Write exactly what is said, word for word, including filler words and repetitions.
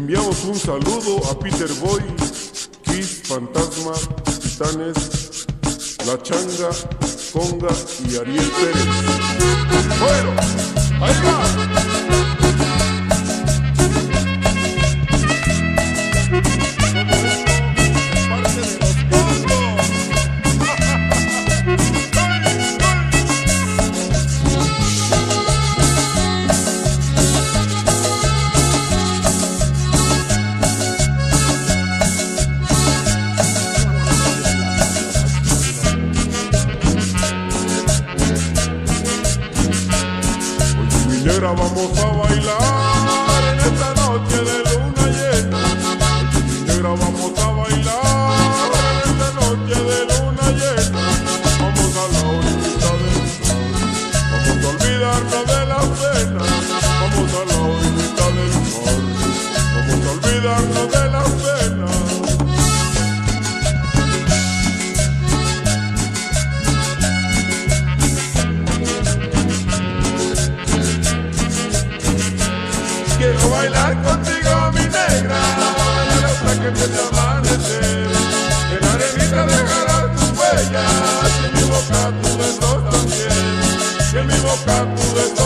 enviamos un saludo a Peter Boy, Kiss, Fantasma, Titanes, La Changa, Conga y Ariel Pérez. ¡Bueno! ¡Ahí va! Negra, vamos a bailar en esta noche de luna llena. Mi negra, vamos a bailar en esta noche de luna llena. Vamos a la orillita del sol, vamos a olvidarnos de la pena. Vamos a la orillita del sol, vamos a olvidarnos de la pena. Quiero bailar contigo, mi negra, bailar hasta que empiece a amanecer. En la arenita dejarás tus huellas, y en mi boca tus besos también, y en mi boca tus besos.